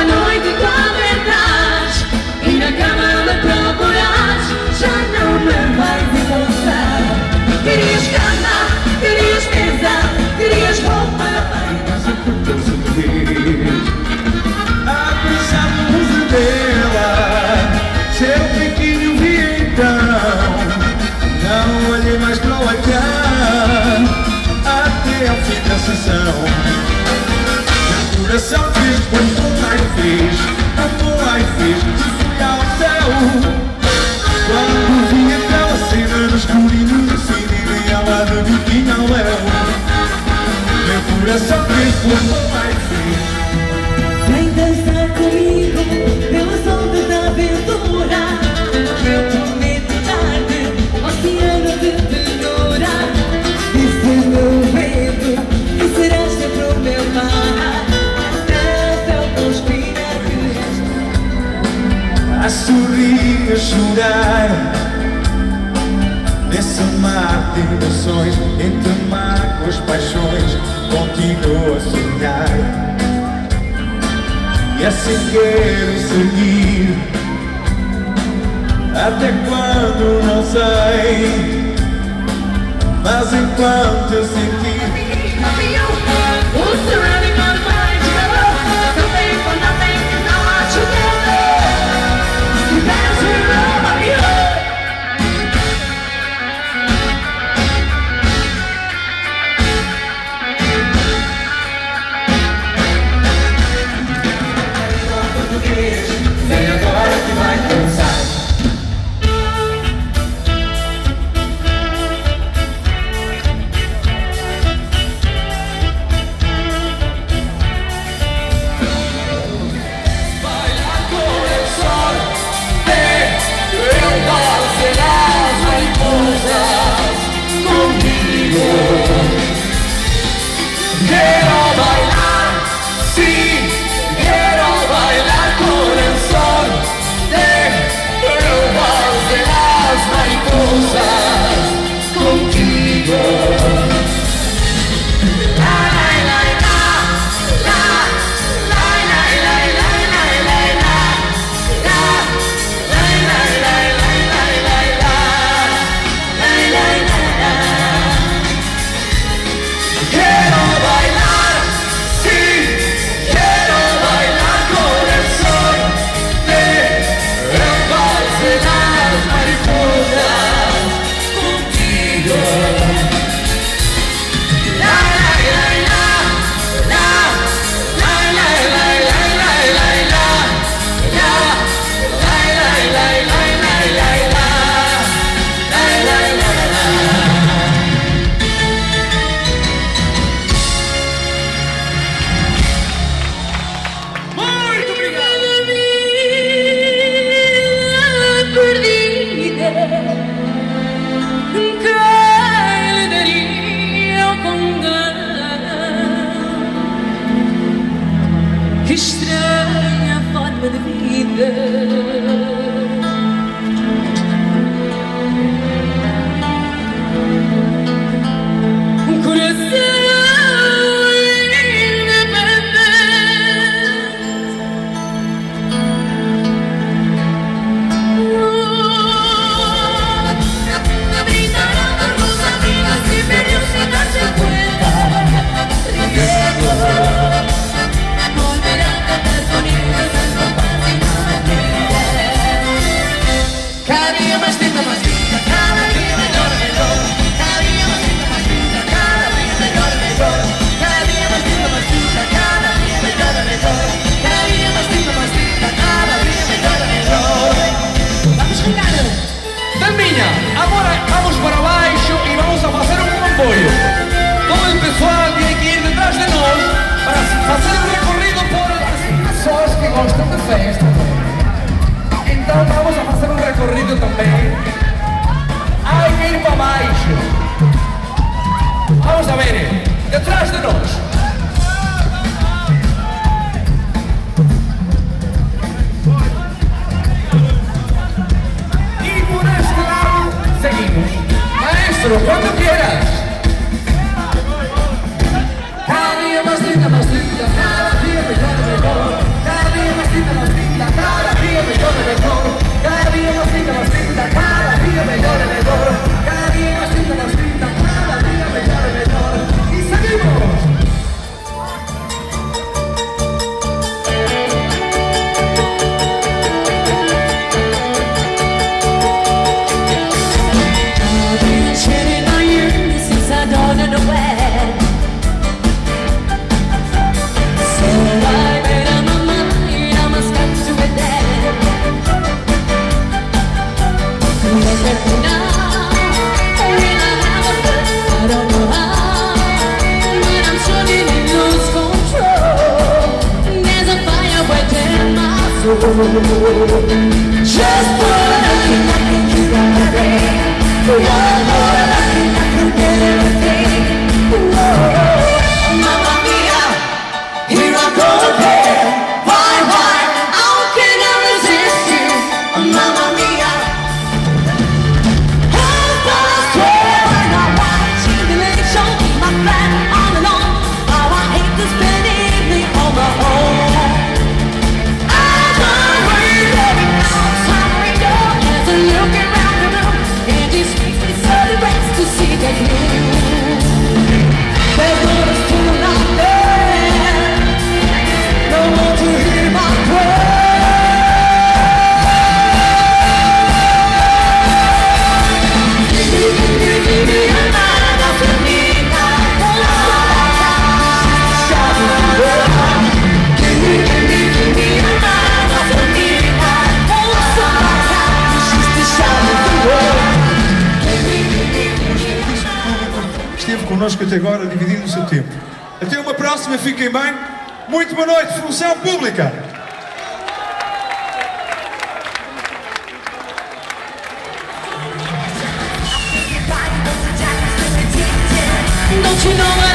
à noite quando entras e na cama me procuras, já não me vais encontrar. Querias cama, querias mesa, querias roupa bem, mas eu tão feliz a pensar no uso dela. Seu biquinho vi então, não olhei mais para o olhar até ao fim da sessão. O coração fez quanto mais fez, quanto mais fez, e fui ao céu. Quando vi aquela cena no escurinho do cine, e ela de biquinho ao léu. Meu coração fez quanto mais fez. vem dançar comigo pelas ondas da aventura. Eu prometo dar-te oceano de ternura. Disse meu vento que serás sempre o meu mar. Até o conspirar A sorrir, a chorar nesse mar de emoções, entre mágoas, paixões, continuo a sonhar. E assim quero seguir, até quando não sei, mas enquanto eu sentir vem agora que vai dançar. Bailar com el sol, eu posso as mariposas contigo. Quiero bailar, sí, quiero bailar con el sol, eu posso as mariposas contigo. Que estranha forma de vida. Um coração independente. Brindaron con tus amigos y perdió sin darse cuenta. Volverá a cantar con ellos al compás de una melodía. Cada día más linda, cada día mejor, mejor. Cada día más linda, cada día mejor, mejor. Cada día más linda, cada día mejor, mejor. Cada día más linda, cada día mejor, mejor. Vamos girar. Tambinha, agora vamos para baixo e vamos a fazer um comboio. Todo o pessoal tem que ir detrás de nós para fazer um recorrido por as pessoas que gostam de festa. Então vamos a fazer um recorrido também. Ai, que ir para baixo. Vamos a ver, detrás de nós. E por este lado seguimos. Maestro, quando quieras. Cada día más linda, cada día mejor, mejor. Cada día Look at me now, when I have a fit, I don't know how, but I'm suddenly lose control. There's a fire within my soul. Just for looking, I can keep on the rain. For one more looking, I can get everything. Whoa, Mamma Mia, here I go again. Why, how can I resist you? Mamma Mia. How can I swear when I watch illumination? My plan all along. How I hate to spend evening on my own. I can't wait every outside window as I look around the room. And this makes me so depressed to see that you. There's no one still out there. No one to hear my prayer. Esteve connosco até agora, dividindo o seu tempo. Até uma próxima, fiquem bem. Muito boa noite, função pública. Don't you know